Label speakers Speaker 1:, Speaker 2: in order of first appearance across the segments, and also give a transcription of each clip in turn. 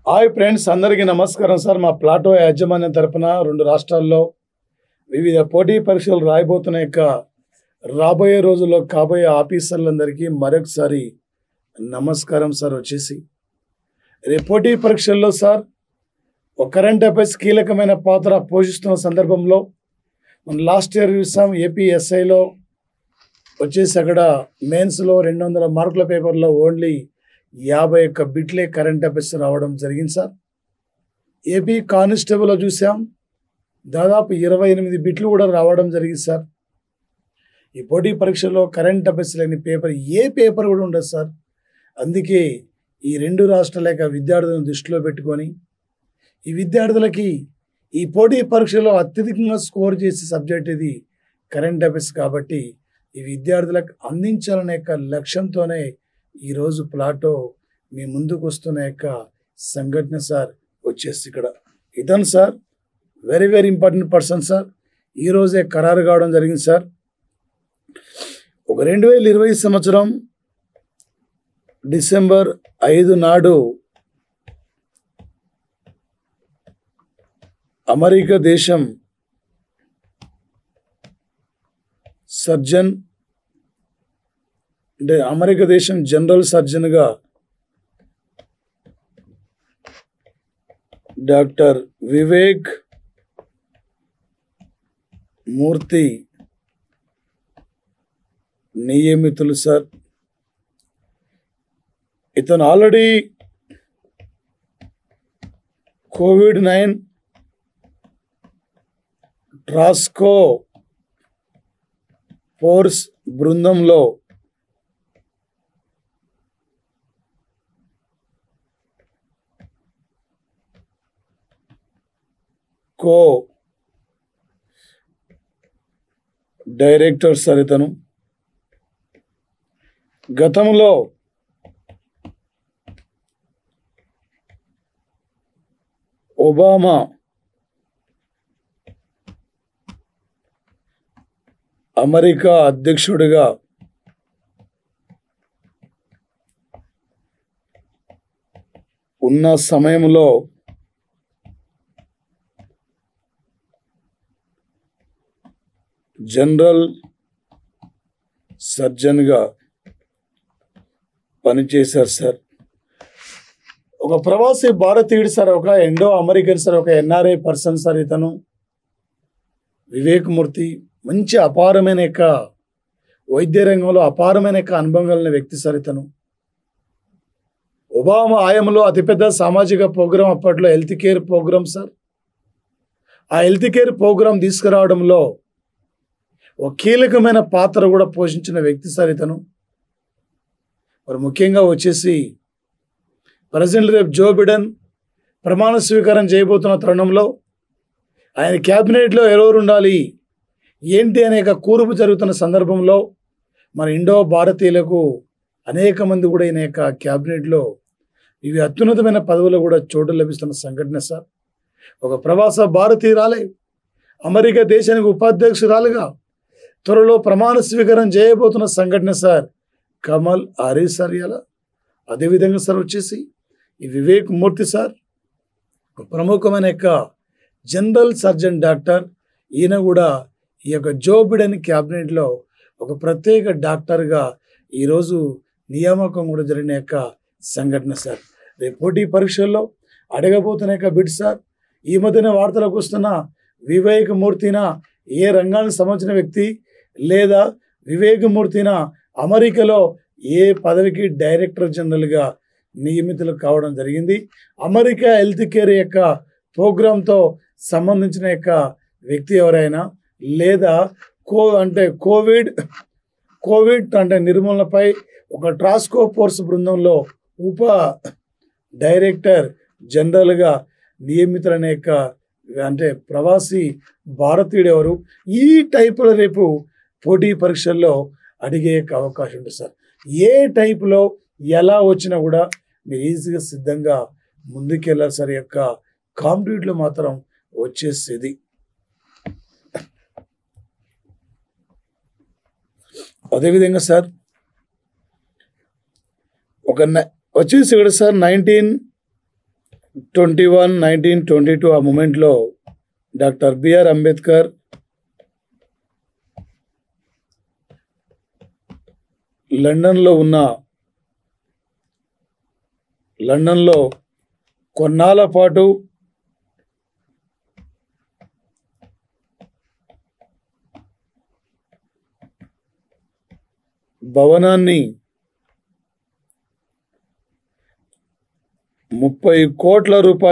Speaker 1: Hi friends, అందరికీ నమస్కారం sir. మా ప్లాటో యాజమాన్యం తరపున 2 రాష్ట్రాల్లో వివిధ పోటీ పరీక్షలు రాయబోతున్న రాబోయే రోజుల్లో కాబోయే ఆఫీసర్లందరికీ మరొకసారి నమస్కారం సార్. రేపు పోటీ పరీక్షల్లో సార్ ఒక కరెంట్ అఫైర్స్ కీలకమైన పాత్ర పోషిస్తున్న సందర్భంలో మనం లాస్ట్ ఇయర్ చూసాం. ఏపీఎస్ఐలో అక్కడ మెయిన్స్లో 200 మార్కుల పేపర్లో ఓన్లీ 51 బిట్లే కరెంట్ అఫైర్స్ రావడం జరిగింది సార్. ఏపీ కానిస్టేబుల్లో చూసాం, దాదాపు 28 బిట్లు కూడా రావడం జరిగింది సార్. ఈ పోటీ పరీక్షల్లో కరెంట్ అఫైర్స్ లేని పేపర్ ఏ పేపర్ కూడా ఉండదు సార్. అందుకే ఈ 2 రాష్ట్రాల విద్యార్థులను దృష్టిలో పెట్టుకొని ఈ విద్యార్థులకి ఈ పోటీ పరీక్షలో అత్యధికంగా స్కోర్ చేసే సబ్జెక్ట్ ఇది కరెంట్ అఫైర్స్. కాబట్టి ఈ విద్యార్థులకు అందించాలనే లక్ష్యంతోనే ఈరోజు ప్లాటో మీ ముందుకు వస్తున్న సంఘటన సార్. ఇక్కడ ఇతను sir very very important person sir. ఈరోజే ఖరారు కావడం జరిగింది సార్. ఒక 2020 సంవత్సరం డిసెంబర్ 5 నాడు అమెరికా దేశం సర్జన్ అంటే అమెరికా దేశం జనరల్ సర్జన్గా డాక్టర్ వివేక్ మూర్తి నియమితులు సార్. ఇతను ఆల్రెడీ కోవిడ్-19 టాస్క్ ఫోర్స్ బృందంలో డైరెక్టర్ సార్. ఇతను గతంలో ఒబామా అమెరికా అధ్యక్షుడిగా ఉన్న సమయంలో జనరల్ సర్జన్గా పనిచేశారు సార్. ఒక ప్రవాసీ భారతీయుడు సార్, ఒక ఇండో అమెరికన్ సార్, ఒక ఎన్ఆర్ఐ పర్సన్ సార్. ఇతను వివేక్ మూర్తి మంచి అపారమైన వైద్య రంగంలో అపారమైన అనుభవం కలిగిన వ్యక్తి సార్. ఇతను ఒబామా హయాంలో అతిపెద్ద సామాజిక ప్రోగ్రాం అప్పట్లో హెల్త్ కేర్ ప్రోగ్రామ్ సార్. ఆ హెల్త్ కేర్ ప్రోగ్రాం తీసుకురావడంలో ఒక కీలకమైన పాత్ర కూడా పోషించిన వ్యక్తి సార్ ఇతను. మరి ముఖ్యంగా ప్రెసిడెంట్ రేపు జో బిడెన్ ప్రమాణ స్వీకారం చేయబోతున్న తరుణంలో ఆయన క్యాబినెట్లో ఎవరు ఉండాలి ఏంటి అనే కూర్పు జరుగుతున్న సందర్భంలో మన ఇండో భారతీయులకు అనేక మంది కూడా ఈయన క్యాబినెట్లో ఇవి అత్యున్నతమైన పదవులు కూడా చోటు లభిస్తున్న సంఘటన సార్. ఒక ప్రవాస భారతీయురాలే అమెరికా దేశానికి ఉపాధ్యక్షురాలుగా త్వరలో ప్రమాణ స్వీకారం చేయబోతున్న సంఘటన సార్. Kamal Harris sir. ఇలా అదేవిధంగా సార్ ఈ వివేక్ మూర్తి సార్ ప్రముఖమైన జనరల్ సర్జన్ డాక్టర్. ఈయన కూడా ఈ జో బిడెన్ క్యాబినెట్లో ఒక ప్రత్యేక డాక్టర్గా ఈరోజు నియామకం కూడా జరిగిన సంఘటన సార్. రేపు పోటీ పరీక్షల్లో అడగబోతున్న బిడ్ సార్. ఈ మధ్యన వార్తలకు వస్తున్న వివేక్ మూర్తిన ఏ రంగానికి సంబంధించిన వ్యక్తి లేదా వివేక్ మూర్తిన అమెరికాలో ఏ పదవికి డైరెక్టర్ జనరల్గా నియమితులు కావడం జరిగింది. అమెరికా హెల్త్ కేర్ ప్రోగ్రాంతో సంబంధించిన వ్యక్తి ఎవరైనా లేదా కోవిడ్ అంటే నిర్మూలనపై ఒక టాస్క్ ఫోర్స్ బృందంలో ఉప డైరెక్టర్ జనరల్గా నియమితులనే అంటే ప్రవాసీ భారతీయుడు ఎవరు ఈ టైపులో రేపు పోటీ పరీక్షల్లో అడిగే అవకాశం ఉంటుంది సార్. ఏ టైపులో ఎలా వచ్చినా కూడా మీరు ఈజీగా సిద్ధంగా ముందుకెళ్ళాలి సార్. కాంపిటేటివ్లో మాత్రం వచ్చేసేది. అదేవిధంగా సార్ ఒక వచ్చేసి ఇక్కడ సార్ 1922 ఆ మూమెంట్లో డాక్టర్ బిఆర్ అంబేద్కర్ లండన్లో కొన్నాళ్ళ పాటు భవనాన్ని 30 కోట్ల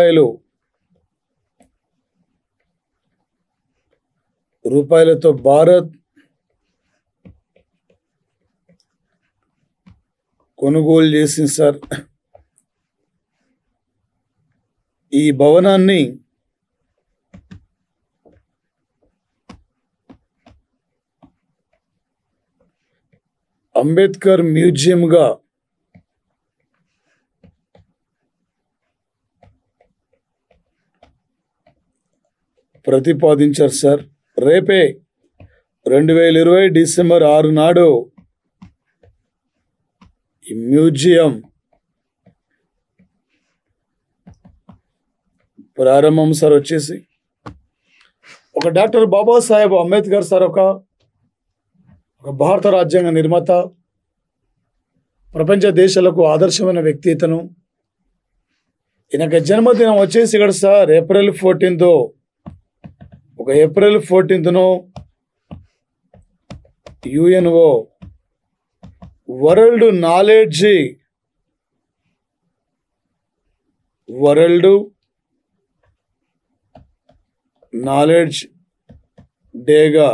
Speaker 1: రూపాయలతో భారత్ కొనుగోలు చేసింది సార్. ఈ భవనాన్ని అంబేద్కర్ మ్యూజియంగా ప్రతిపాదించారు సార్. రేపే 2020 డిసెంబర్ 6 నాడు ఈ మ్యూజియం ప్రారంభం సార్. వచ్చేసి ఒక డాక్టర్ బాబాసాహెబ్ అంబేద్కర్ సార్ ఒక భారత రాజ్యాంగ నిర్మాత, ప్రపంచ దేశాలకు ఆదర్శమైన వ్యక్తి ఇతను. ఈయనకి జన్మదినం వచ్చేసి ఇక్కడ sir April 14th. April 14th UNO world knowledge డేగా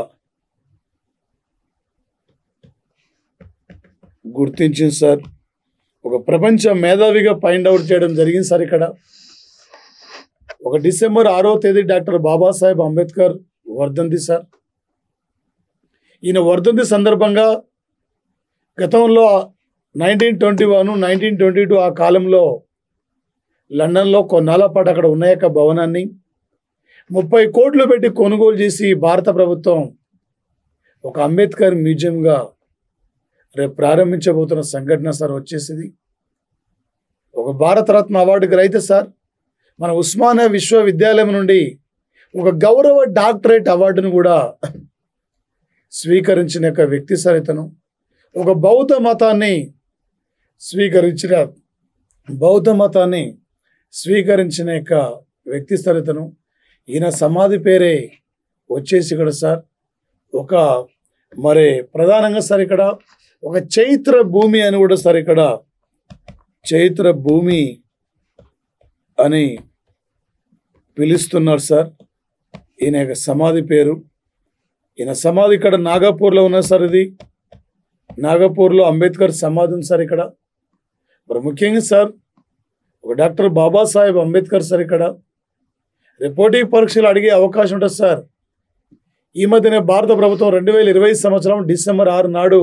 Speaker 1: గుర్తించింది సార్. ఒక ప్రపంచ మేధావిగా ఫైండ్ అవుట్ చేయడం జరిగింది సార్. ఇక్కడ డిసెంబర్ 6వ తేదీ డాక్టర్ బాబాసాహెబ్ అంబేద్కర్ వర్ధంతి సార్. ఈయన వర్ధంతి సందర్భంగా గతంలో 1921, 1922 ఆ కాలంలో లండన్లో కొన్నాళ్ళ పాటు అక్కడ ఉన్న యొక్క భవనాన్ని 30 కోట్లు పెట్టి కొనుగోలు చేసి భారత ప్రభుత్వం ఒక అంబేద్కర్ మ్యూజియంగా రేపు ప్రారంభించబోతున్న సంఘటన సార్. వచ్చేసింది ఒక భారతరత్న అవార్డు గ్రహీత సార్. మన ఉస్మానియా విశ్వవిద్యాలయం నుండి ఒక గౌరవ డాక్టరేట్ అవార్డును కూడా స్వీకరించిన యొక్క వ్యక్తి సార్ ఇతను. ఒక బౌద్ధ మతాన్ని స్వీకరించిన యొక్క వ్యక్తి సార్ ఇతను. ఈయన సమాధి పేరే వచ్చేసి ఇక్కడ సార్ మరి ప్రధానంగా సార్ ఇక్కడ ఒక చైత్ర భూమి అని కూడా సార్, ఇక్కడ చైత్ర భూమి అని పిలుస్తున్నారు సార్ ఈయన యొక్క సమాధి పేరు. ఈయన సమాధి ఇక్కడ నాగపూర్లో ఉన్నది సార్. ఇది నాగపూర్లో అంబేద్కర్ సమాధి ఉంది సార్ ఇక్కడ. మరి ముఖ్యంగా సార్ ఒక డాక్టర్ బాబాసాహెబ్ అంబేద్కర్ సార్ ఇక్కడ పోటీ పరీక్షలు అడిగే అవకాశం ఉంటుంది సార్. ఈ మధ్యనే భారత ప్రభుత్వం 2020 సంవత్సరం డిసెంబర్ 6 నాడు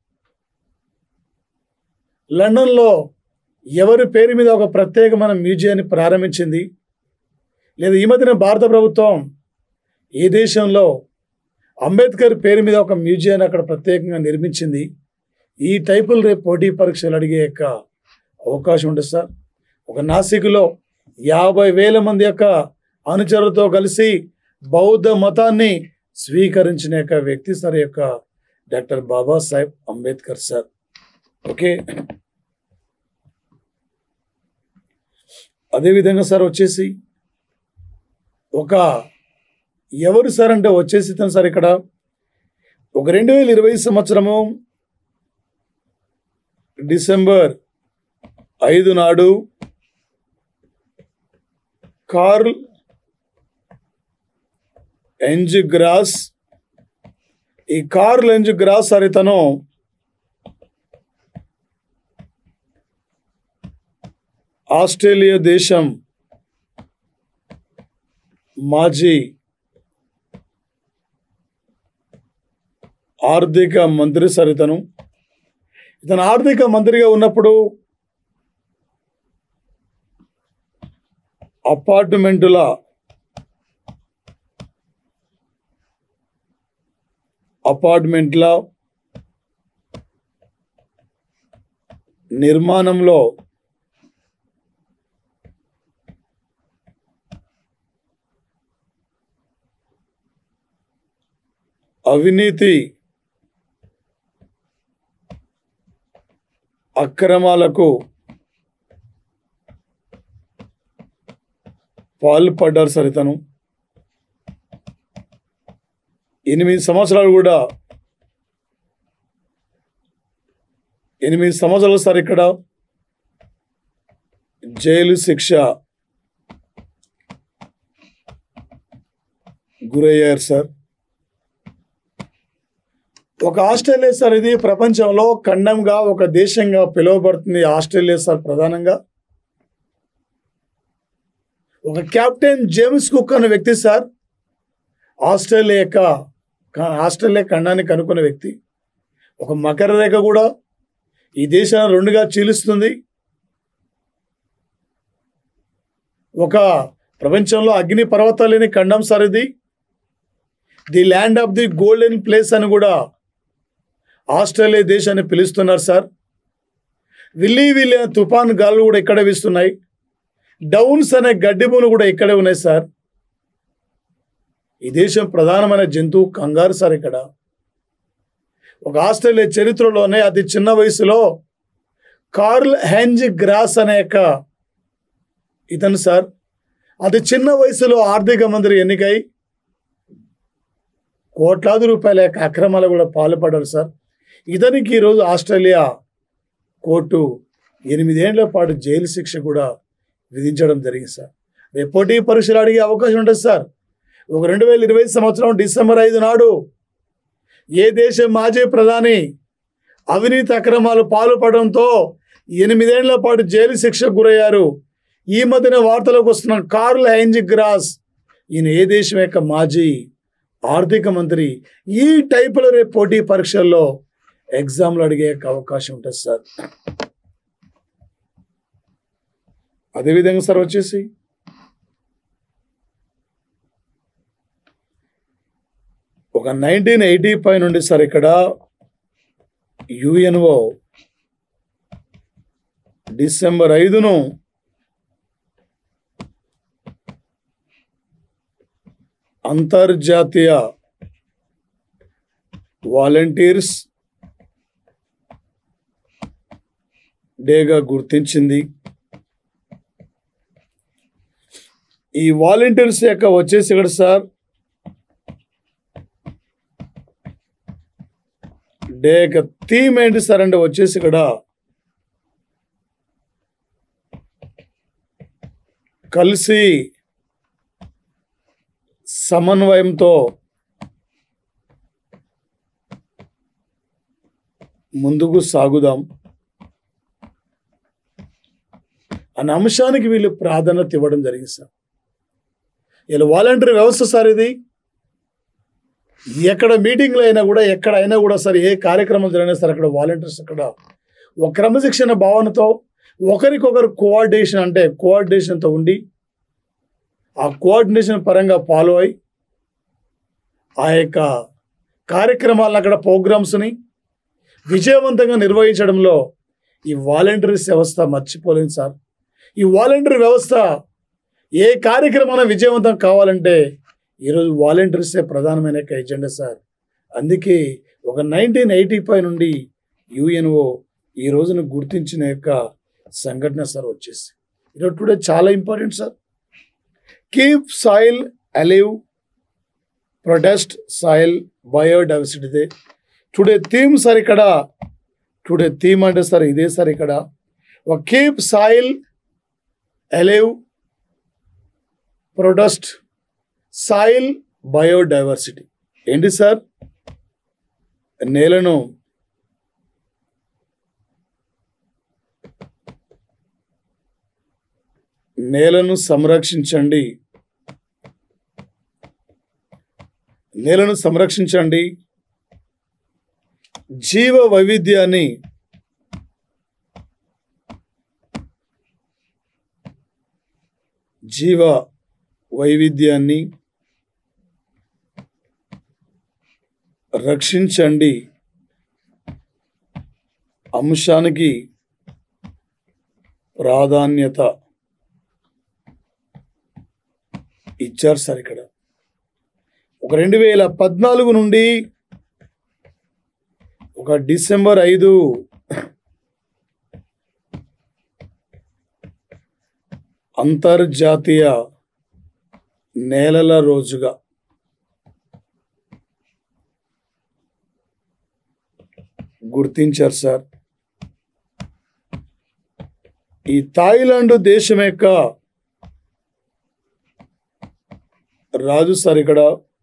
Speaker 1: లండన్లో ఎవరి పేరు మీద ఒక ప్రత్యేకమైన మ్యూజియాన్ని ప్రారంభించింది. లేదా ఈ మధ్యన భారత ప్రభుత్వం ఏ దేశంలో అంబేద్కర్ పేరు మీద ఒక మ్యూజియాన్ని అక్కడ ప్రత్యేకంగా నిర్మించింది. ఈ టైపులు రేపు పోటీ పరీక్షలు అడిగే యొక్క అవకాశం ఉంటుంది సార్. నాసిక్లో 50,000 మంది యొక్క అనుచరులతో కలిసి బౌద్ధ మతాన్ని స్వీకరించిన యొక్క వ్యక్తి సార్ యొక్క doctor Babasaheb Ambedkar sir. Okay, అదేవిధంగా సార్ వచ్చేసి ఎవరు సార్ అంటే వచ్చేసి తను సార్ ఇక్కడ 2020 సంవత్సరము డిసెంబర్ 5 నాడు కార్ల్ ఎంజ్ గ్రాస్ సార్ ఇతను ఆస్ట్రేలియా దేశం మాజీ ఆర్థిక మంత్రి సార్. ఇతను ఆర్థిక మంత్రిగా ఉన్నప్పుడు అపార్ట్మెంట్ల నిర్మాణంలో అవినీతి అక్రమాలకు పాల్పడ్డారు సార్. ఇతను 8 సంవత్సరాలు కూడా 8 సంవత్సరాలు సార్ ఇక్కడ జైలు శిక్ష గురయ్యారు సార్. ఒక ఆస్ట్రేలియా సార్, ఇది ప్రపంచంలో ఖండంగా ఒక దేశంగా పిలువబడుతుంది ఆస్ట్రేలియా సార్. ప్రధానంగా ఒక కెప్టెన్ జేమ్స్ కుక్ అనే వ్యక్తి సార్, ఆస్ట్రేలియా ఖండాన్ని కనుక్కున్న వ్యక్తి. ఒక మకర రేఖ కూడా ఈ దేశాన్ని 2గా చీలుస్తుంది. ఒక ప్రపంచంలో అగ్ని పర్వతాలు లేని ఖండం సార్ ఇది. The land of the golden place అని కూడా ఆస్ట్రేలియా దేశాన్ని పిలుస్తున్నారు సార్. విల్లి తుఫాన్ గాలులు కూడా ఇక్కడే వీస్తున్నాయి. డౌన్స్ అనే గడ్డి భూములు కూడా ఇక్కడే ఉన్నాయి సార్. ఈ దేశం ప్రధానమైన జంతువు కంగారు సార్. ఇక్కడ ఒక ఆస్ట్రేలియా చరిత్రలోనే అతి చిన్న వయసులో కార్ల్ హెంజ్ గ్రాస్ అనే ఇతను సార్ అతి చిన్న వయసులో ఆర్థిక మంత్రి ఎన్నికై కోట్లాది రూపాయల యొక్క అక్రమాలు కూడా పాల్పడ్డారు సార్. ఇతనికి ఈరోజు ఆస్ట్రేలియా కోర్టు 8 ఏళ్ల పాటు జైలు శిక్ష కూడా విధించడం జరిగింది సార్. రేపు పోటీ పరీక్షలు అడిగే అవకాశం ఉంటుంది సార్. ఒక 2020 సంవత్సరం డిసెంబర్ 5 నాడు ఏ దేశ మాజీ ప్రధాని అవినీతి అక్రమాలు పాల్పడడంతో 8 ఏళ్ల పాటు జైలు శిక్షకు గురయ్యారు. ఈ మధ్యన వార్తలకు వస్తున్న కార్ల్ హెంజ్ గ్రాస్, ఈయన ఏ దేశం యొక్క మాజీ ఆర్థిక మంత్రి. ఈ టైపులో రేపు పోటీ పరీక్షల్లో ఎగ్జామ్లు అడిగే అవకాశం ఉంటుంది సార్. అదేవిధంగా సార్ వచ్చేసి ఒక 1985 నుండి సార్ ఇక్కడ యుఎన్ఓ డిసెంబర్ 5ను అంతర్జాతీయ వాలంటీర్స్ డేగా గుర్తించింది. ఈ వాలంటీర్స్ యొక్క వచ్చేసి ఇక్కడ సార్ డే యొక్క థీమ్ ఏంటి సార్ అంటే వచ్చేసి ఇక్కడ కలిసి సమన్వయంతో ముందుకు సాగుదాం అనే అంశానికి వీళ్ళు ప్రాధాన్యత ఇవ్వడం జరిగింది సార్. ఇలా వాలంటీర్ వ్యవస్థ సార్ ఇది. ఎక్కడ మీటింగ్లు అయినా కూడా ఎక్కడైనా కూడా సార్ ఏ కార్యక్రమం జరిగినా సార్ అక్కడ వాలంటీర్స్ అక్కడ ఒక క్రమశిక్షణ భావనతో ఒకరికొకరు కోఆర్డినేషన్తో ఉండి ఆ కోఆర్డినేషన్ పరంగా ఫాలో అయి ఆ యొక్క కార్యక్రమాలను అక్కడ ప్రోగ్రామ్స్ని విజయవంతంగా నిర్వహించడంలో ఈ వాలంటీర్స్ వ్యవస్థ మర్చిపోలేదు సార్. ఈ వాలంటీర్ వ్యవస్థ ఏ కార్యక్రమాన్ని విజయవంతం కావాలంటే ఈరోజు వాలంటీర్సే ప్రధానమైన ఎజెండా సార్. అందుకే ఒక 1985 నుండి యుఎన్ఓ ఈ రోజును గుర్తించిన యొక్క సంఘటన సార్ వచ్చేసి ఈరోజు టుడే చాలా important sir. Keep soil alive, protest soil biodiversity. Today theme sir ఇక్కడ టుడే థీమ్ అంటే సార్ ఇదే సార్ ఇక్కడ ఒక keep soil alive, protest soil biodiversity. ఏంటి సార్? నేలను సంరక్షించండి, నేలను సంరక్షించండి, జీవ వైవిధ్యాన్ని రక్షించండి అంశానికి ప్రాధాన్యత ఇచ్చారు సార్. ఇక్కడ ఒక 2014 నుండి ఒక డిసెంబర్ 5 అంతర్జాతీయ నేలల రోజుగా గుర్తించారు సార్. ఈ థాయిలాండ్ దేశం యొక్క రాజు సార్ ఇక్కడ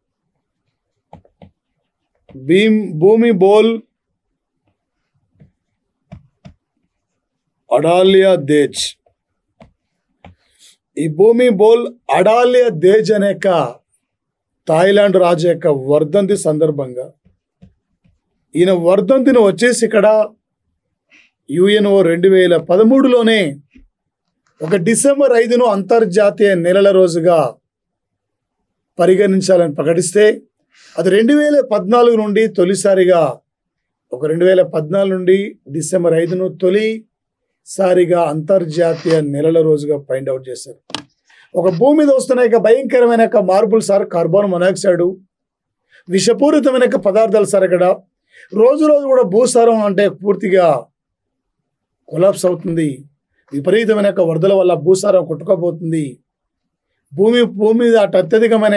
Speaker 1: భూమి బోల్ అడాలియా దేజ్. ఈ భూమి బోల్ అడాలియా దేజ్ అనే థాయిలాండ్ రాజు యొక్క వర్ధంతి సందర్భంగా ఈయన వర్ధంతిని వచ్చేసి ఇక్కడ యుఎన్ఓ 2013లోనే ఒక డిసెంబర్ 5ను అంతర్జాతీయ నేలల రోజుగా పరిగణించాలని ప్రకటిస్తే అది 2014 నుండి తొలిసారిగా 2014 నుండి డిసెంబర్ 5ను తొలిసారిగా అంతర్జాతీయ నేలల రోజుగా ఫైండ్ అవుట్ చేశారు. ఒక భూమి మీద వస్తున్న భయంకరమైన మార్పులు సార్, కార్బన్ మొనాక్సైడ్, విషపూరితమైన పదార్థాలు సార్. ఇక్కడ రోజు రోజు కూడా భూసారం అంటే పూర్తిగా కొలాప్స్ అవుతుంది. విపరీతమైన వరదల వల్ల భూసారం కొట్టుకోబోతుంది. భూమి మీద అత్యధికమైన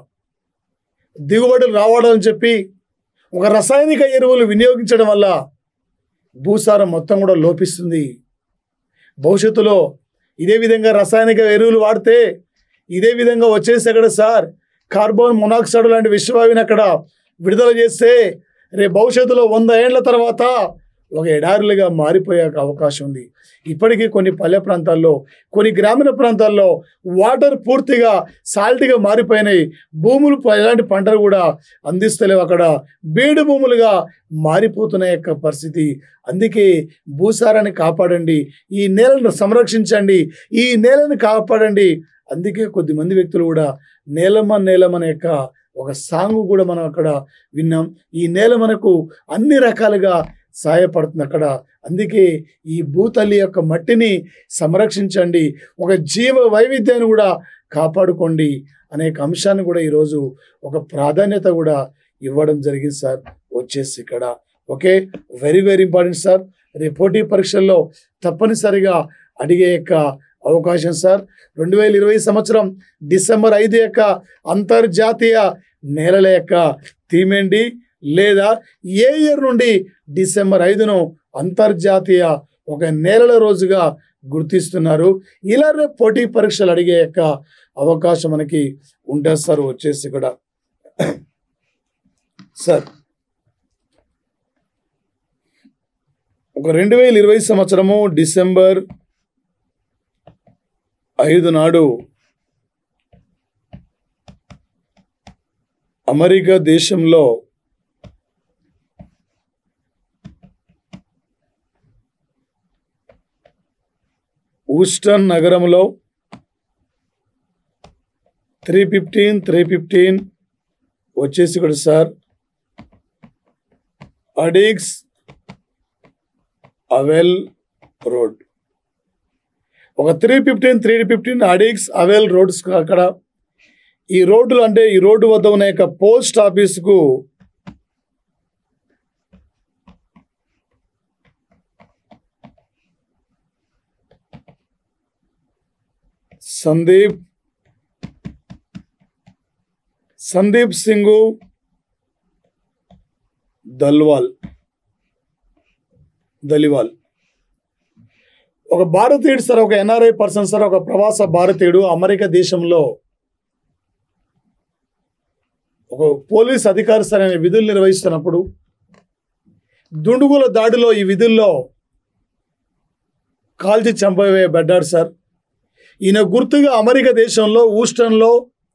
Speaker 1: దిగుబడులు రావాలని చెప్పి ఒక రసాయనిక ఎరువులు వినియోగించడం వల్ల భూసారం మొత్తం కూడా లోపిస్తుంది. భవిష్యత్తులో ఇదే విధంగా రసాయనిక ఎరువులు వాడితే ఇదే విధంగా వచ్చేసి అక్కడ సార్ కార్బన్ మొనాక్సైడ్ లాంటి విషవాయువుని అక్కడ విడుదల చేస్తే రేపు భవిష్యత్తులో 100 ఏళ్ల తర్వాత ఒక ఎడారులుగా మారిపోయే అవకాశం ఉంది. ఇప్పటికీ కొన్ని పల్లె ప్రాంతాల్లో, కొన్ని గ్రామీణ ప్రాంతాల్లో వాటర్ పూర్తిగా సాల్ట్గా మారిపోయినాయి. భూములు ఎలాంటి పంటలు కూడా అందిస్తలేవు. అక్కడ బీడు భూములుగా మారిపోతున్న పరిస్థితి. అందుకే భూసారాన్ని కాపాడండి, ఈ నేలను సంరక్షించండి, ఈ నేలను కాపాడండి. అందుకే కొద్దిమంది వ్యక్తులు కూడా నేలమనే ఒక సాంగ్ కూడా మనం అక్కడ విన్నాం. ఈ నేల మనకు అన్ని రకాలుగా సహాయపడుతుంది అక్కడ. అందుకే ఈ భూతల్లి యొక్క మట్టిని సంరక్షించండి, ఒక జీవ వైవిధ్యాన్ని కూడా కాపాడుకోండి అనేక అంశాన్ని కూడా ఈరోజు ఒక ప్రాధాన్యత కూడా ఇవ్వడం జరిగింది సార్. వచ్చేసి ఇక్కడ okay, very very important sir. రేపు పోటీ పరీక్షల్లో తప్పనిసరిగా అడిగే అవకాశం సార్. 2020 సంవత్సరం డిసెంబర్ 5 అంతర్జాతీయ నేలల థీమ్ ఏంటి, లేదా ఏ ఇయర్ నుండి డిసెంబర్ 5ను అంతర్జాతీయ ఒక నేలల రోజుగా గుర్తిస్తున్నారు. ఇలా రేపు పోటీ పరీక్షలు అడిగే అవకాశం మనకి ఉంటుంది సార్. వచ్చేసి ఇక్కడ సార్ ఒక 2020 సంవత్సరము డిసెంబర్ 5 నాడు అమెరికా దేశంలో హూస్టన్ నగరంలో 315 వచ్చేసి ఇక్కడ సార్ అడిగ్స్ అవెల్ రోడ్. ఒక 315 అడిగ్స్ అవెల్ రోడ్స్ అక్కడ ఈ రోడ్లు అంటే ఈ రోడ్డు వద్ద ఉన్న పోస్ట్ ఆఫీసుకు సందీప్ సింగ్ దలివాల్ ఒక భారతీయుడు సార్, ఒక ఎన్ఆర్ఐ పర్సన్ సార్, ఒక ప్రవాస భారతీయుడు అమెరికా దేశంలో ఒక పోలీస్ అధికారి సార్ అనే విధులు నిర్వహిస్తున్నప్పుడు దుండుగుల దాడిలో ఈ విధుల్లో కాల్చి చంపవేయబడ్డాడు సార్. ఈయన గుర్తుగా అమెరికా దేశంలో హూస్టన్లో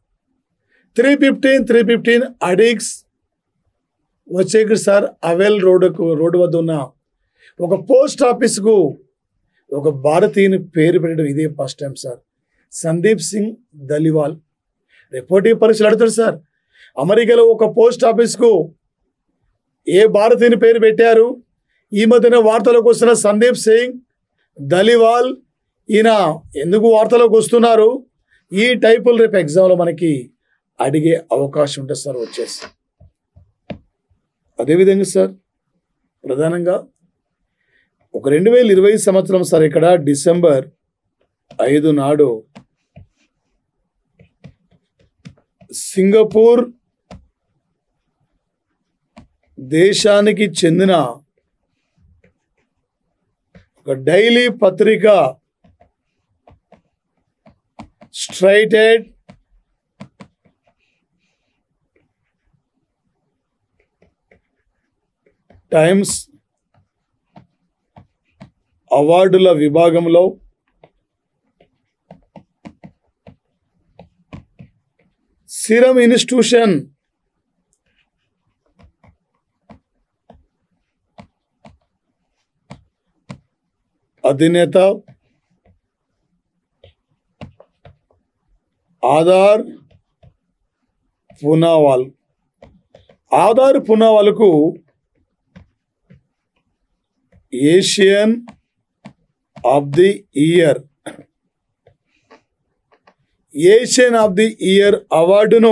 Speaker 1: 315 అడిగ్స్ వచ్చేకి సార్ అవెల్ రోడ్డు వద్ద ఉన్న ఒక పోస్ట్ ఆఫీస్కు ఒక భారతీయుని పేరు పెట్టడం ఇదే first time sir. Sandeep Singh Dhaliwal. రిపోర్టీ పరీక్షలు అడుగుతాడు సార్. అమెరికాలో ఒక పోస్ట్ ఆఫీస్కు ఏ భారతీయుని పేరు పెట్టారు? ఈ మధ్యన వార్తలోకి వస్తున్న సందీప్ సింగ్ దలివాల్, ఈయన ఎందుకు వార్తలోకి వస్తున్నారు? ఈ టైపులు రేపు ఎగ్జామ్లో మనకి అడిగే అవకాశం ఉంటుంది సార్. వచ్చేసి అదేవిధంగా సార్ ప్రధానంగా ఒక 2020 సంవత్సరం సార్ ఇక్కడ డిసెంబర్ 5 నాడు సింగపూర్ దేశానికి చెందిన ఒక డైలీ పత్రిక స్ట్రైటెడ్ టైమ్స్ అవార్డుల విభాగంలో సీరం ఇన్స్టిట్యూషన్ అధినేత ఆధార్ పూనావాల్కు ఏషియన్ ఆఫ్ ది ఇయర్ అవార్డును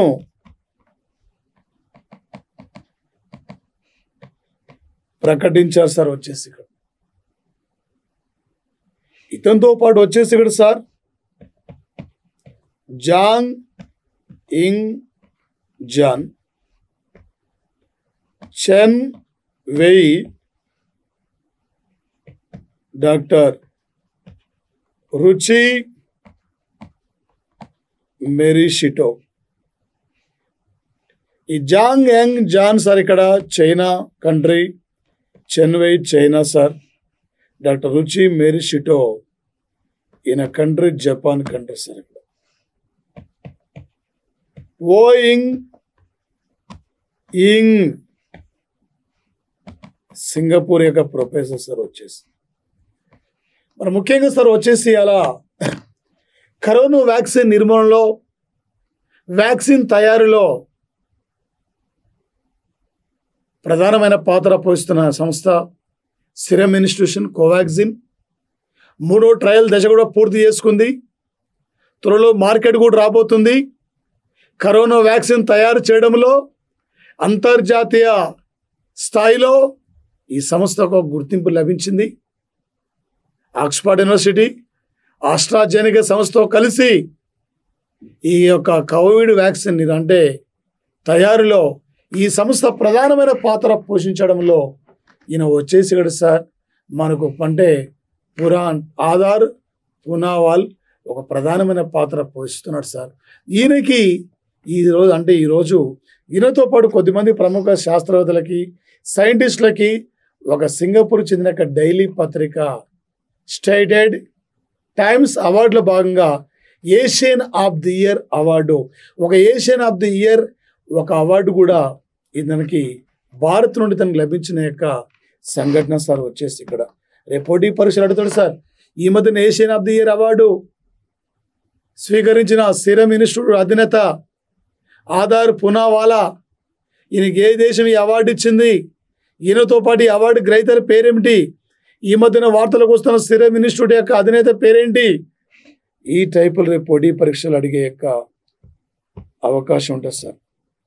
Speaker 1: ప్రకటించారు సార్. వచ్చేసి ఇక్కడ ఇతనితో పాటు వచ్చేసి ఇక్కడ sir Zhang Yong Zhen, Chen Wei, doctor Ryuichi Morishita. ఈ జాంగ్ యంగ్ జాన్ సార్ ఇక్కడ China country, Chen Wei China sir, doctor Ryuichi Morishita ఈయన కంట్రీ జపాన్ కంట్రీ సార్. ఇక్కడ ఇంగ్ సింగపూర్ యొక్క ప్రొఫెసర్ సార్ వచ్చేసి. మరి ముఖ్యంగా సార్ వచ్చేసి అలా కరోనా వ్యాక్సిన్ నిర్మాణంలో, వ్యాక్సిన్ తయారీలో ప్రధానమైన పాత్ర పోషిస్తున్న సంస్థ సిరం ఇన్స్టిట్యూషన్. కోవాక్సిన్ 3వ ట్రయల్ దశ కూడా పూర్తి చేసుకుంది. త్వరలో మార్కెట్ కూడా రాబోతుంది. కరోనా వ్యాక్సిన్ తయారు చేయడంలో అంతర్జాతీయ స్థాయిలో ఈ సంస్థకు గుర్తింపు లభించింది. ఆక్స్ఫర్డ్ యూనివర్సిటీ, ఆస్ట్రాజెనెకా సంస్థతో కలిసి ఈ యొక్క కోవిడ్ వ్యాక్సిన్ అంటే తయారీలో ఈ సంస్థ ప్రధానమైన పాత్ర పోషించడంలో ఈయన వచ్చేసి ఇక్కడ సార్ మనకు అంటే ఆధార్ పూనావాల్ ఒక ప్రధానమైన పాత్ర పోషిస్తున్నాడు సార్. ఈయనకి ఈరోజు ఈయనతో పాటు కొద్దిమంది ప్రముఖ శాస్త్రవేత్తలకి, సైంటిస్టులకి ఒక సింగపూర్ చెందిన డైలీ పత్రిక స్ట్రైటెడ్ టైమ్స్ అవార్డులో భాగంగా ఏషియన్ ఆఫ్ ది ఇయర్ అవార్డు, ఒక ఏషియన్ ఆఫ్ ది ఇయర్ ఒక అవార్డు కూడా ఇతనికి భారత్ నుండి తనకు లభించిన యొక్క సంఘటన సార్. వచ్చేసి ఇక్కడ రేపు పోటీ పరీక్షలు అడుగుతాడు సార్. ఈ మధ్యన Asian of the year award స్వీకరించిన సీరం ఇన్స్టిట్యూట్ అధినేత ఆధార్ పూనావాలా, ఈయనకి ఏ దేశం ఈ అవార్డు ఇచ్చింది, ఈయనతో పాటు ఈ అవార్డు గ్రహీతల పేరేమిటి, ఈ మధ్యన వార్తలకు వస్తున్న సీరం ఇన్స్టిట్యూట్ యొక్క అధినేత పేరేంటి, ఈ టైపులు రేపు పోటీ పరీక్షలు అడిగే యొక్క అవకాశం ఉంటుంది సార్.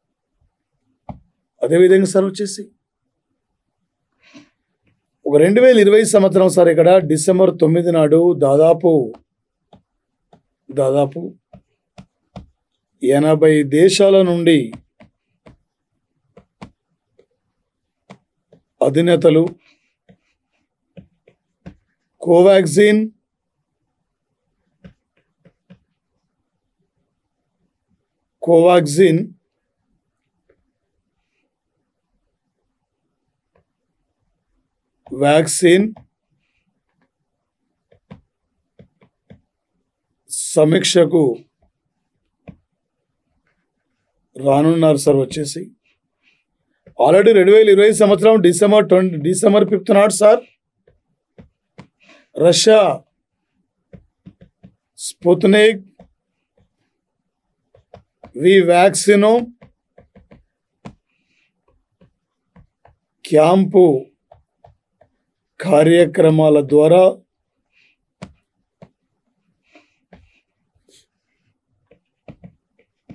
Speaker 1: అదేవిధంగా సార్ వచ్చేసి ఒక 2020 సంవత్సరం సార్ ఇక్కడ డిసెంబర్ 9 నాడు దాదాపు 80 దేశాల నుండి అధినేతలు కోవాక్సిన్ వ్యాక్సిన్ సమీక్షకు రానున్నారు సార్. వచ్చేసి ఆల్రెడీ 2020 సంవత్సరం డిసెంబర్ 5 నాడు sir Russia Sputnik V vaccine camp కార్యక్రమాల ద్వారా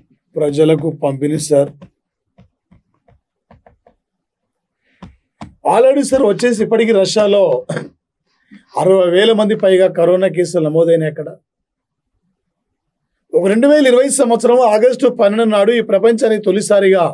Speaker 1: ప్రజలకు పంపిణీ సార్. ఆల్రెడీ సార్ వచ్చేసి ఇప్పటికీ రష్యాలో 60,000 మంది పైగా కరోనా కేసులు నమోదైనాయి. అక్కడ ఒక 2020 సంవత్సరం ఆగస్టు 12 నాడు ఈ ప్రపంచానికి తొలిసారిగా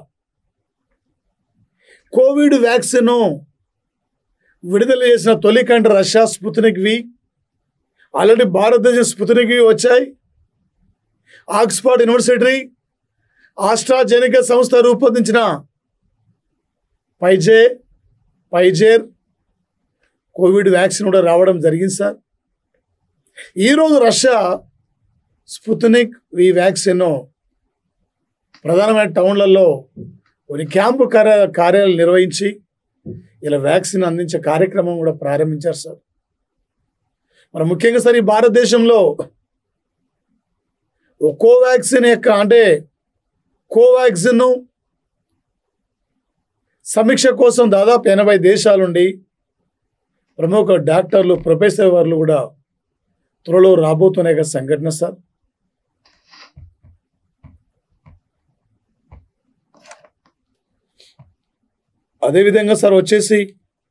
Speaker 1: కోవిడ్ వ్యాక్సిన్ విడుదల చేసిన తొలి country Russia Sputnik V. Already భారతదేశం స్పుత్నిక్ వి వచ్చాయి. ఆక్స్ఫర్డ్ యూనివర్సిటీ, ఆస్ట్రాజెనికా సంస్థ రూపొందించిన ఫైజర్ కోవిడ్ వ్యాక్సిన్ కూడా రావడం జరిగింది సార్. ఈరోజు రష్యా స్పుత్నిక్ వి వ్యాక్సిన్ ప్రధానమైన టౌన్లలో కొన్ని క్యాంపు కార్యాలు నిర్వహించి ఇలా వ్యాక్సిన్ అందించే కార్యక్రమం కూడా ప్రారంభించారు సార్. మరి ముఖ్యంగా సార్ ఈ భారతదేశంలో కోవాక్సిన్ సమీక్ష కోసం దాదాపు 80 దేశాల నుండి ప్రముఖ డాక్టర్లు, ప్రొఫెసర్ వారు కూడా త్వరలో రాబోతున్న సంఘటన సార్. అదేవిధంగా సార్ వచ్చేసి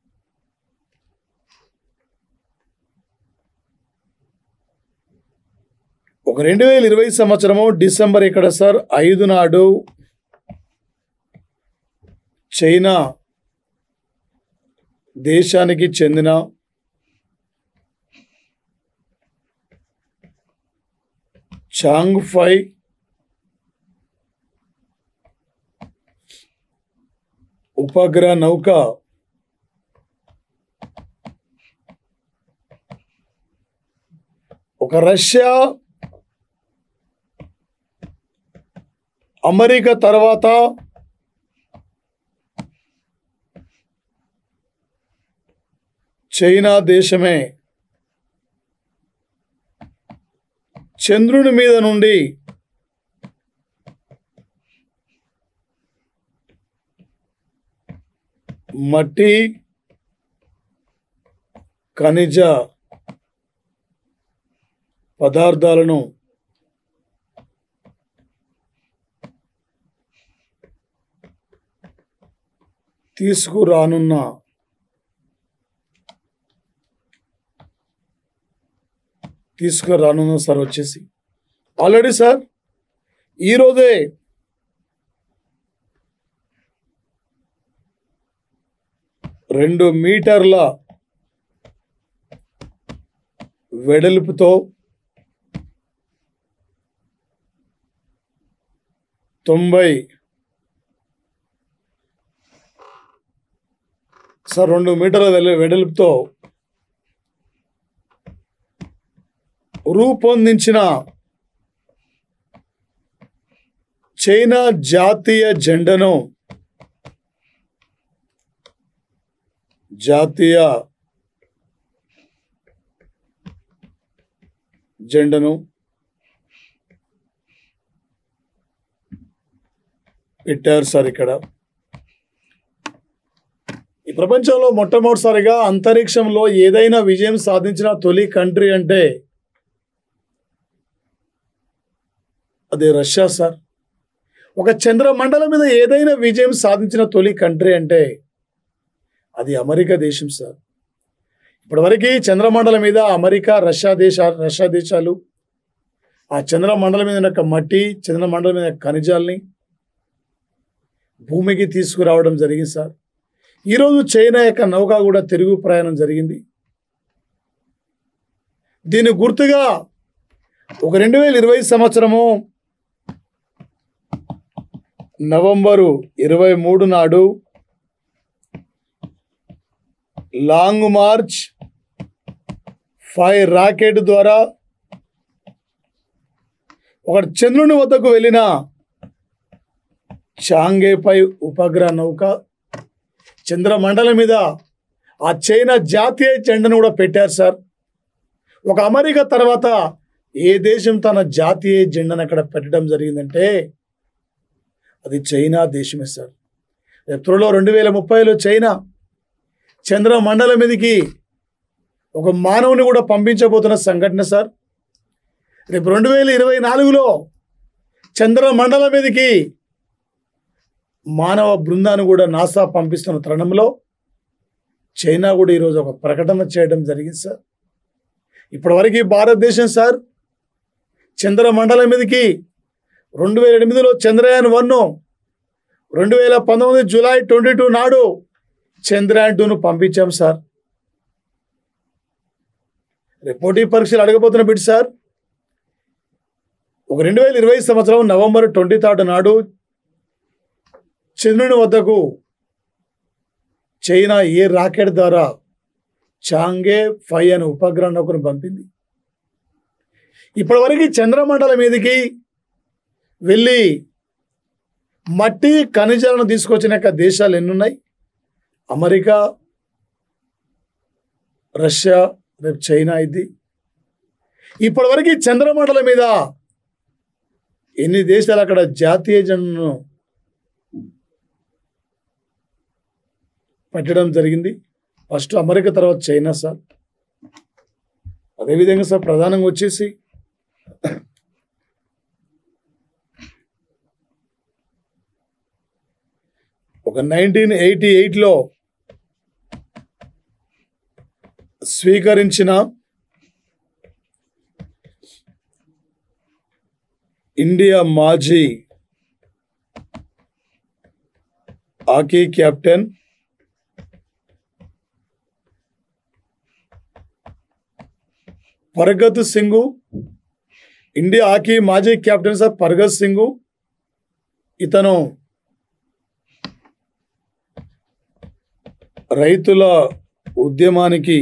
Speaker 1: ఒక 2020 సంవత్సరము డిసెంబర్ ఇక్కడ సార్ 5 నాడు చైనా దేశానికి చెందిన చాంగ్ఫై ఉపగ్రహ నౌక ఒక రష్యా, అమెరికా తర్వాత చైనా దేశమే చంద్రుని మీద నుండి మట్టి, ఖనిజ పదార్థాలను తీసుకురానున్న సార్ వచ్చేసి ఆల్రెడీ సార్ ఈరోజే రెండు మీటర్ల వెడల్పుతో 90 సార్ 2 మీటర్ల వెడల్పుతో రూపొందించిన చైనా జాతీయ జెండాను పెట్టారు సార్. ఇక్కడ ఈ ప్రపంచంలో మొట్టమొదటిసారిగా అంతరిక్షంలో ఏదైనా విజయం సాధించిన తొలి కంట్రీ అంటే అది రష్యా సార్. ఒక చంద్రమండలం మీద ఏదైనా విజయం సాధించిన తొలి కంట్రీ అంటే అది అమెరికా దేశం సార్. ఇప్పటివరకు చంద్రమండలం మీద అమెరికా, రష్యా దేశాలు ఆ చంద్రమండలం మీద ఉన్న మట్టి, చంద్రమండలం మీద ఖనిజాలని భూమికి తీసుకురావడం జరిగింది సార్. ఈరోజు చైనా యొక్క నౌక కూడా తిరుగు ప్రయాణం జరిగింది. దీని గుర్తుగా ఒక 2020 సంవత్సరము నవంబరు 23 నాడు లాంగ్ మార్చ్ 5 రాకెట్ ద్వారా ఒక చంద్రుని వద్దకు వెళ్ళిన చాంగేపై ఉపగ్రహ నౌక చంద్రమండలం మీద ఆ చైనా జాతీయ జెండాను కూడా పెట్టారు సార్. ఒక అమెరికా తర్వాత ఏ దేశం తన జాతీయ జెండాను అక్కడ పెట్టడం జరిగిందంటే అది చైనా దేశమే సార్. త్వరలో 2030లో చైనా చంద్రమండలం మీదకి ఒక మానవుని కూడా పంపించబోతున్న సంఘటన సార్. రేపు 2024లో చంద్రమండలం మీదకి మానవ బృందాన్ని కూడా నాసా పంపిస్తున్న తరుణంలో చైనా కూడా ఈరోజు ఒక ప్రకటన చేయడం జరిగింది సార్. ఇప్పటివరకు భారతదేశం సార్ చంద్రమండలం మీదకి 2008లో చంద్రయాన్ 1, 2019 జూలై 22 నాడు చంద్రయాన్ 2ను పంపించాం సార్. పోటీ పరీక్షలు అడగబోతున్న బిడ్డ సార్, ఒక 2020 సంవత్సరం నవంబర్ 23 నాడు చంద్రుని వద్దకు చైనా ఏ రాకెట్ ద్వారా చాంగే 5 అనే ఉపగ్రహ నౌకను పంపింది. ఇప్పటివరకు చంద్రమండలం మీదకి వెళ్ళి మట్టి ఖనిజాలను తీసుకొచ్చిన దేశాలు ఎన్నున్నాయి? అమెరికా, రష్యా, రేపు చైనా. ఇది ఇప్పటివరకు చంద్రమండలం మీద ఎన్ని దేశాలు అక్కడ జాతీయ జెండాను పెట్టడం జరిగింది? ఫస్ట్ అమెరికా, తర్వాత చైనా సార్. అదేవిధంగా సార్ ప్రధానంగా వచ్చేసి ఒక 1988లో స్వీకరించిన ఇండియా మాజీ hockey captain Pargat Singh, India hockey మాజీ కెప్టెన్ సార్ పర్గత్ సింగ్. ఇతను రైతుల ఉద్యమానికి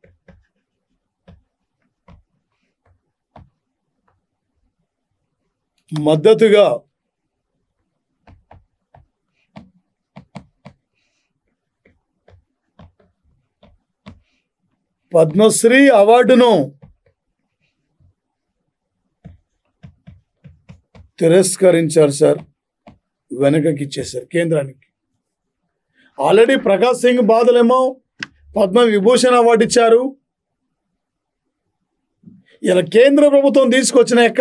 Speaker 1: మద్దతుగా పద్మశ్రీ అవార్డును తిరస్కరించారు సార్, వెనకకి ఇచ్చేశారు కేంద్రానికి. ఆల్రెడీ ప్రకాష్ సింగ్ బాదలేమో పద్మ విభూషణ్ అవార్డు ఇచ్చారు. ఇలా కేంద్ర ప్రభుత్వం తీసుకొచ్చిన యొక్క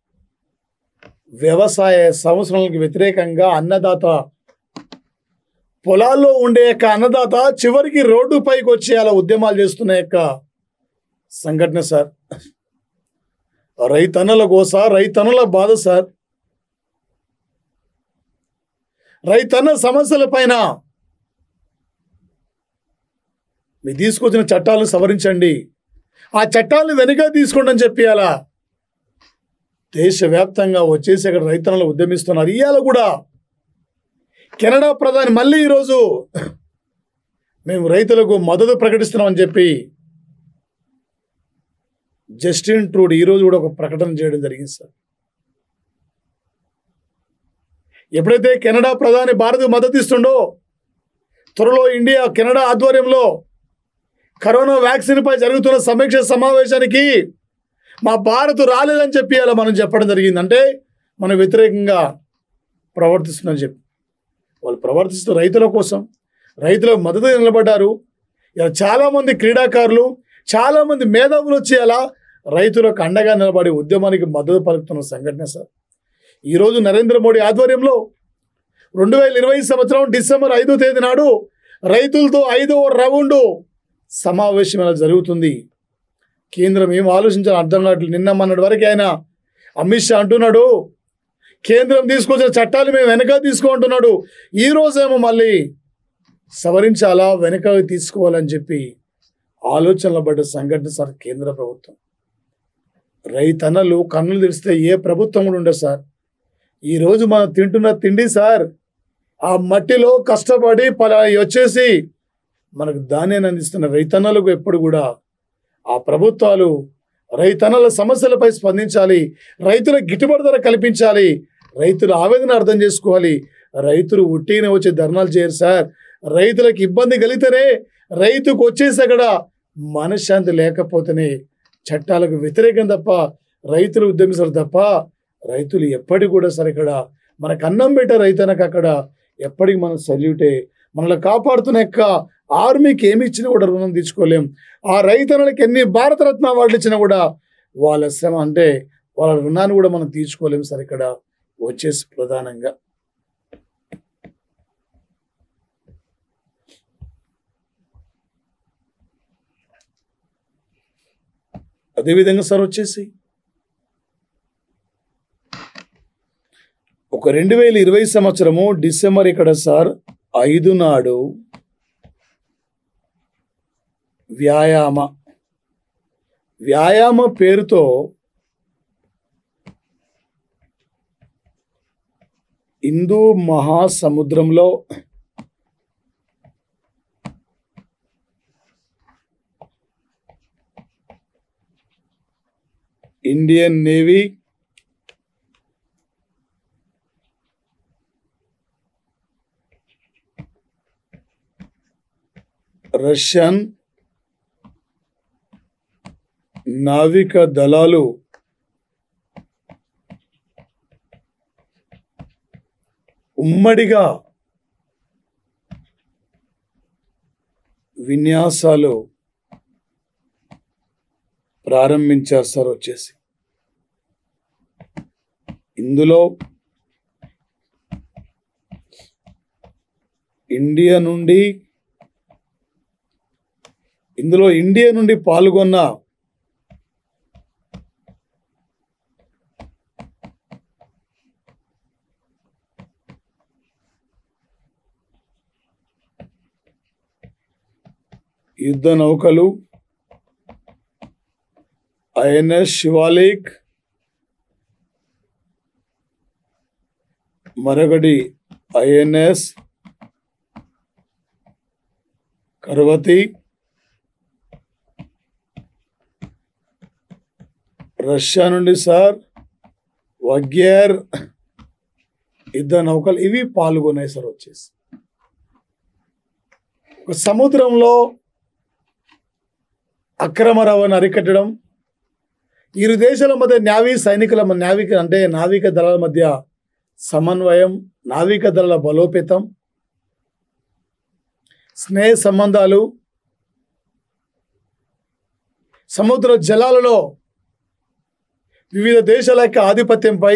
Speaker 1: వ్యవసాయ సంవత్సరాలకు వ్యతిరేకంగా అన్నదాత పొలాల్లో ఉండే యొక్క అన్నదాత చివరికి రోడ్డు పైకి వచ్చి అలా ఉద్యమాలు చేస్తున్న యొక్క సంఘటన సార్. రైతన్నల గోస, రైతన్నల బాధ సార్. రైతన్న సమస్యల పైన మీరు తీసుకొచ్చిన చట్టాలను సవరించండి, ఆ చట్టాలను వెనుక తీసుకోండి అని చెప్పి అలా దేశవ్యాప్తంగా వచ్చేసి అక్కడ రైతన్నలు ఉద్యమిస్తున్నారు. ఇవాళ కూడా కెనడా ప్రధాని మళ్ళీ ఈరోజు మేము రైతులకు మద్దతు ప్రకటిస్తున్నామని చెప్పి జస్టిన్ ట్రూడో ఈరోజు కూడా ఒక ప్రకటన చేయడం జరిగింది సార్. ఎప్పుడైతే కెనడా ప్రధాని భారత్ మద్దతు ఇస్తుండో, త్వరలో ఇండియా కెనడా ఆధ్వర్యంలో కరోనా వ్యాక్సిన్ పై జరుగుతున్న సమీక్ష సమావేశానికి మా భారత్ రాలేదని చెప్పి అలా మనం చెప్పడం జరిగింది. అంటే మనం వ్యతిరేకంగా ప్రవర్తిస్తుందని చెప్పి వాళ్ళు ప్రవర్తిస్తూ రైతుల కోసం, రైతులకు మద్దతు నిలబడ్డారు. ఇలా చాలామంది క్రీడాకారులు, చాలామంది మేధావులు వచ్చి అలా రైతులకు అండగా నిలబడి ఉద్యమానికి మద్దతు పలుకుతున్న సంఘటన సార్. ఈరోజు నరేంద్ర మోడీ ఆధ్వర్యంలో 2020 సంవత్సరం డిసెంబర్ 5వ తేదీ నాడు రైతులతో 5వ రౌండు సమావేశం ఇలా జరుగుతుంది. కేంద్రం ఏం ఆలోచించాలో అర్థం కావట్లేదు. నిన్న మొన్నటి వరకు ఆయన అమిత్ షా అంటున్నాడు కేంద్రం తీసుకొచ్చిన చట్టాలు మేము వెనక తీసుకుంటున్నాడు. ఈరోజేమో మళ్ళీ సవరించాలా, వెనక తీసుకోవాలని చెప్పి ఆలోచనలు పడ్డ సంఘటన సార్ కేంద్ర ప్రభుత్వం. రైతన్నలు కన్నులు తెరిస్తే ఏ ప్రభుత్వం కూడా ఉండదు సార్. ఈరోజు మనం తింటున్న తిండి సార్, ఆ మట్టిలో కష్టపడి వచ్చేసి మనకు ధాన్యాన్ని అందిస్తున్న రైతన్నలకు ఎప్పుడు కూడా ఆ ప్రభుత్వాలు రైతన్నల సమస్యలపై స్పందించాలి, రైతుల గిట్టుబాటు ధర కల్పించాలి, రైతుల ఆవేదన అర్థం చేసుకోవాలి. రైతులు ఉట్టిన వచ్చే ధర్నాలు చేయరు సార్. రైతులకు ఇబ్బంది కలిగితేనే, రైతుకు వచ్చేసి అక్కడ మనశ్శాంతి లేకపోతేనే చట్టాలకు వ్యతిరేకం తప్ప రైతులు ఉద్యమిస్తారు తప్ప రైతులు ఎప్పటికి కూడా సరే ఇక్కడ మనకు అన్నం పెట్టే రైతనకు అక్కడ ఎప్పటికి మనం సల్యూటే. మనల్ని కాపాడుతున్న యొక్క ఆర్మీకి ఏమి ఇచ్చినా కూడా రుణం తీసుకోలేం. ఆ రైతన్నలకి ఎన్ని భారతరత్న అవార్డులు ఇచ్చినా కూడా వాళ్ళ శ్రమ అంటే వాళ్ళ రుణాన్ని కూడా మనం తీర్చుకోలేం సార్. ఇక్కడ వచ్చేసి ప్రధానంగా అదేవిధంగా సార్ వచ్చేసి ఒక 2020 సంవత్సరము డిసెంబర్ ఇక్కడ సార్ 5 నాడు వ్యాయామ పేరుతో హిందూ మహాసముద్రంలో ఇండియన్ నేవీ రష్యన్ నావిక దళాలు ఉమ్మడిగా విన్యాసాలు ప్రారంభించారు సార్ వచ్చేసి. ఇందులో ఇండియా నుండి పాల్గొన్న యుద్ధ నౌకలు ఐఎన్ఎస్ శివాలిక్, మరొకటి ఐఎన్ఎస్ కర్వతి, రష్యా నుండి సార్ వగ్యర్ యుద్ధ నౌకలు ఇవి పాల్గొన్నాయి సార్ వచ్చేసి. ఒక సముద్రంలో అక్రమ రవాణా అరికట్టడం, ఇరు దేశాల మధ్య నావిక దళాల మధ్య సమన్వయం, నావిక దళాల బలోపేతం, స్నేహ సంబంధాలు, సముద్ర జలాలలో వివిధ దేశాల యొక్క ఆధిపత్యంపై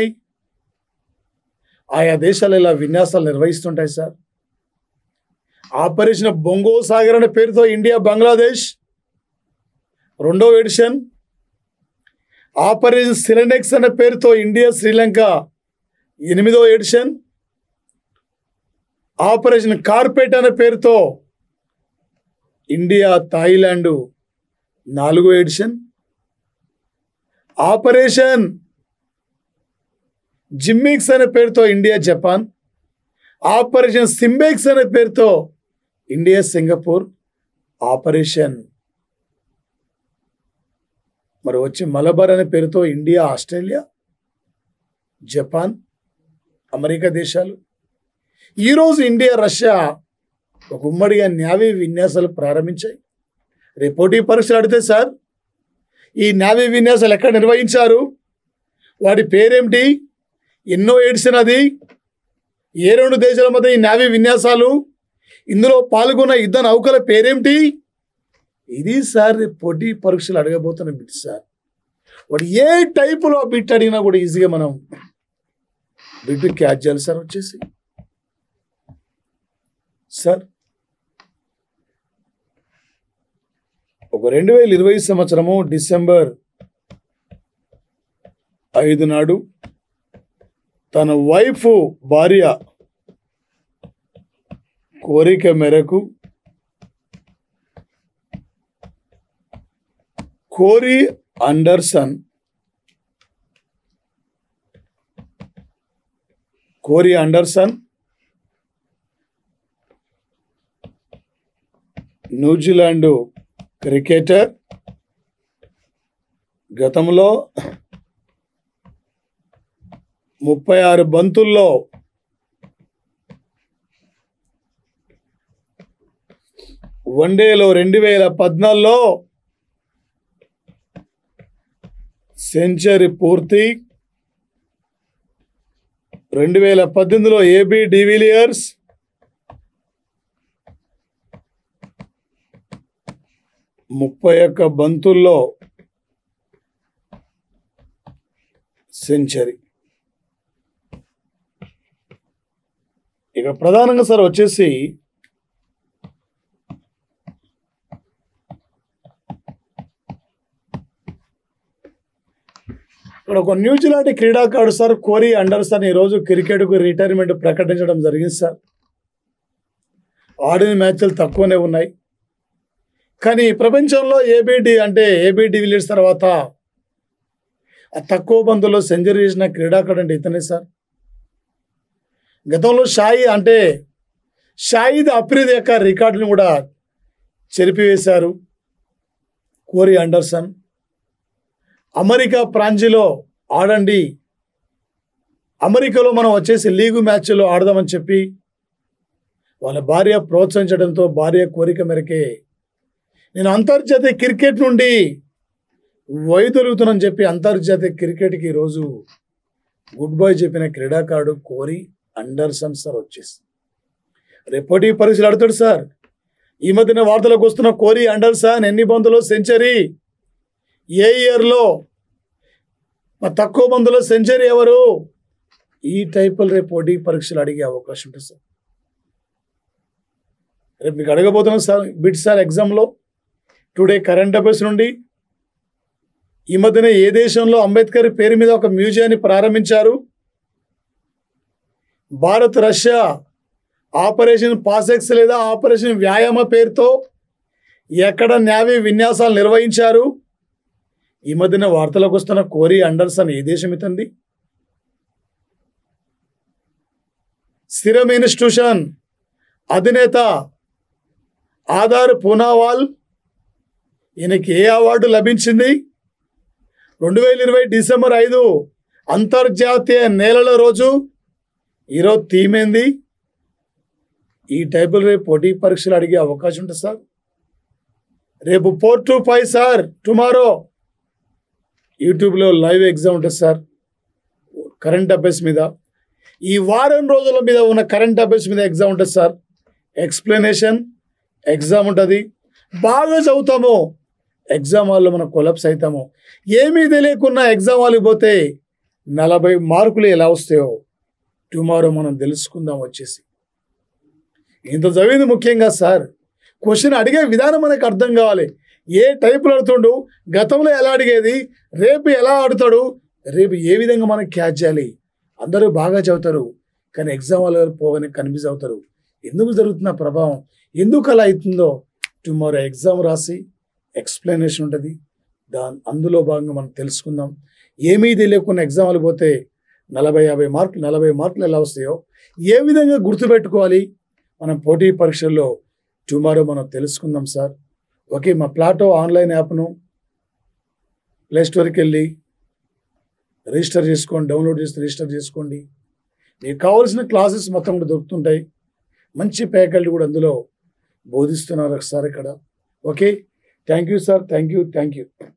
Speaker 1: ఆయా దేశాలు ఇలా విన్యాసాలు నిర్వహిస్తుంటాయి సార్. ఆపరేషన్ బొంగో సాగర్ అనే పేరుతో ఇండియా బంగ్లాదేశ్ 2వ ఎడిషన్, ఆపరేషన్ సిరెనెక్స్ అనే పేరుతో ఇండియా శ్రీలంక 8వ ఎడిషన్, ఆపరేషన్ కార్పెట్ అనే పేరుతో ఇండియా థాయిలాండ్ 4వ ఎడిషన్, ఆపరేషన్ జిమ్మిక్స్ అనే పేరుతో ఇండియా జపాన్, ఆపరేషన్ సింబెక్స్ అనే పేరుతో ఇండియా సింగపూర్, ఆపరేషన్ మరి వచ్చి మలబార్ అనే పేరుతో ఇండియా ఆస్ట్రేలియా, జపాన్, అమెరికా దేశాలు. ఈరోజు ఇండియా రష్యా ఒక ఉమ్మడిగా నేవీ విన్యాసాలు ప్రారంభించాయి. రేపు పోటీ పరీక్షలు అడిగితే సార్ ఈ నేవీ విన్యాసాలు ఎక్కడ నిర్వహించారు, వాటి పేరేమిటి, ఎన్నో ఎడిషన్ అది, ఏ 2 దేశాల మధ్య ఈ నేవీ విన్యాసాలు, ఇందులో పాల్గొన్న యుద్ధ నౌకల పేరేమిటి, ఇది సార్ పోటీ పరీక్షలు అడగబోతున్న బిట్ సార్. వాడు ఏ టైపులో బిట్ అడిగినా కూడా ఈజీగా మనం బిట్ క్యాచ్ చేయాలి సార్ వచ్చేసి. సార్ ఒక 2020 సంవత్సరము డిసెంబర్ 5 నాడు తన భార్య కోరిక మేరకు కోరీ అండర్సన్ న్యూజిలాండ్ క్రికెటర్, గతంలో 36 బంతుల్లో 2014లో సెంచరీ పూర్తి, 2018లో ఏబీ డివిలియర్స్, 31 బంతుల్లో సెంచరీ. ఇక ప్రధానంగా సార్ వచ్చేసి ఇక్కడ ఒక న్యూజిలాండ్ క్రీడాకారుడు సార్ కోరీ అండర్సన్ ఈరోజు క్రికెట్కు రిటైర్మెంట్ ప్రకటించడం జరిగింది సార్. ఆడిన మ్యాచ్లు తక్కువనే ఉన్నాయి, కానీ ప్రపంచంలో ఏబీ డివిలియర్స్ తర్వాత తక్కువ బంతుల్లో సెంచరీ చేసిన క్రీడాకారుడు అంటే ఇతనే సార్. గతంలో షాహిద్ అఫ్రీది యొక్క రికార్డుని కూడా చెరిపివేశారు కోరీ అండర్సన్. అమెరికా ప్రాంజీలో ఆడండి, అమెరికాలో మనం వచ్చేసి లీగు మ్యాచ్లో ఆడదామని చెప్పి వాళ్ళ భార్య ప్రోత్సహించడంతో భార్య కోరిక మేరకే నేను అంతర్జాతీయ క్రికెట్ నుండి వైదొలుగుతున్నానని చెప్పి అంతర్జాతీయ క్రికెట్కి ఈరోజు గుడ్ బై చెప్పిన క్రీడాకారుడు కోరీ అండర్సన్ సార్ వచ్చేసి రేపు పోటీ పరీక్షలు ఆడుతాడు సార్. ఈ మధ్యన వార్తలకు వస్తున్న కోరీ అండర్సన్ ఎన్ని బంతులో సెంచరీ, ఏ ఇయర్లో, తక్కువ బంతులో సెంచరీ ఎవరు, ఈ టైపులు రేపు పోటీ పరీక్షలు అడిగే అవకాశం ఉంటుంది సార్. రేపు మీకు అడగబోతున్నాం సార్ బిట్ సార్ ఎగ్జామ్లో. టుడే కరెంట్ అఫైర్స్ నుండి ఈ మధ్యన ఏ దేశంలో అంబేద్కర్ పేరు మీద ఒక మ్యూజియాన్ని ప్రారంభించారు, భారత్ రష్యా ఆపరేషన్ పాసెక్స్ లేదా ఆపరేషన్ వ్యాయామ పేరుతో ఎక్కడ న్యావీ విన్యాసాలు నిర్వహించారు, ఈ మధ్యన వార్తలకు వస్తున్న కోరీ అండర్సన్ ఏ దేశం ఇతంది, సిరమ్ ఇన్స్టిట్యూషన్ అధినేత ఆధార్ పూనావాల్ ఈయనకి ఏ అవార్డు లభించింది, 2020 డిసెంబర్ 5 అంతర్జాతీయ నేలల రోజు, ఈరోజు థీమ్ ఏంది, ఈ టైపులు రేపు పోటీ పరీక్షలు అడిగే అవకాశం ఉంటుంది సార్. రేపు 4 to 5 సార్ టుమారో యూట్యూబ్లో లైవ్ ఎగ్జామ్ ఉంటుంది సార్ కరెంట్ అఫైర్స్ మీద. ఈ వారం రోజుల మీద ఉన్న కరెంట్ అఫైర్స్ మీద ఎగ్జామ్ ఉంటుంది సార్. ఎక్స్ప్లెనేషన్ ఎగ్జామ్ ఉంటుంది, బాగా చదువుతాము, ఎగ్జామ్ హాల్లో మనం కొలాప్స్ అవుతాము. ఏమీ తెలియకున్నా ఎగ్జామ్ హాల్కి పోతే 40 మార్కులు ఎలా వస్తాయో టుమారో మనం తెలుసుకుందాం వచ్చేసి. ఇంత చదివింది ముఖ్యంగా సార్, క్వశ్చన్ అడిగే విధానం మనకు అర్థం కావాలి. ఏ టైపులో ఆడుతుండు, గతంలో ఎలా అడిగేది, రేపు ఎలా ఆడుతాడు, రేపు ఏ విధంగా మనం క్యాచ్ చేయాలి. అందరూ బాగా చదువుతారు, కానీ ఎగ్జామ్ వాళ్ళు పోగానే కన్ఫ్యూజ్ అవుతారు. ఎందుకు జరుగుతున్న ప్రభావం, ఎందుకు అలా అవుతుందో టుమారో ఎగ్జామ్ రాసి ఎక్స్ప్లెనేషన్ ఉంటుంది, అందులో భాగంగా మనం తెలుసుకుందాం. ఏమీ తెలియకుండా ఎగ్జామ్ వాళ్ళు పోతే 40-50 మార్కులు 40 మార్కులు ఎలా వస్తాయో ఏ విధంగా గుర్తుపెట్టుకోవాలి మనం పోటీ పరీక్షల్లో టుమారో మనం తెలుసుకుందాం సార్. ఓకే, మా ప్లాటో ఆన్లైన్ యాప్ను ప్లేస్టోర్కి వెళ్ళి రిజిస్టర్ చేసుకోండి, డౌన్లోడ్ చేసి రిజిస్టర్ చేసుకోండి. మీకు కావాల్సిన క్లాసెస్ మొత్తం కూడా దొరుకుతుంటాయి, మంచి ఫ్యాకల్టీ కూడా అందులో బోధిస్తున్నారు సార్ ఇక్కడ. Okay, thank you sir, thank you.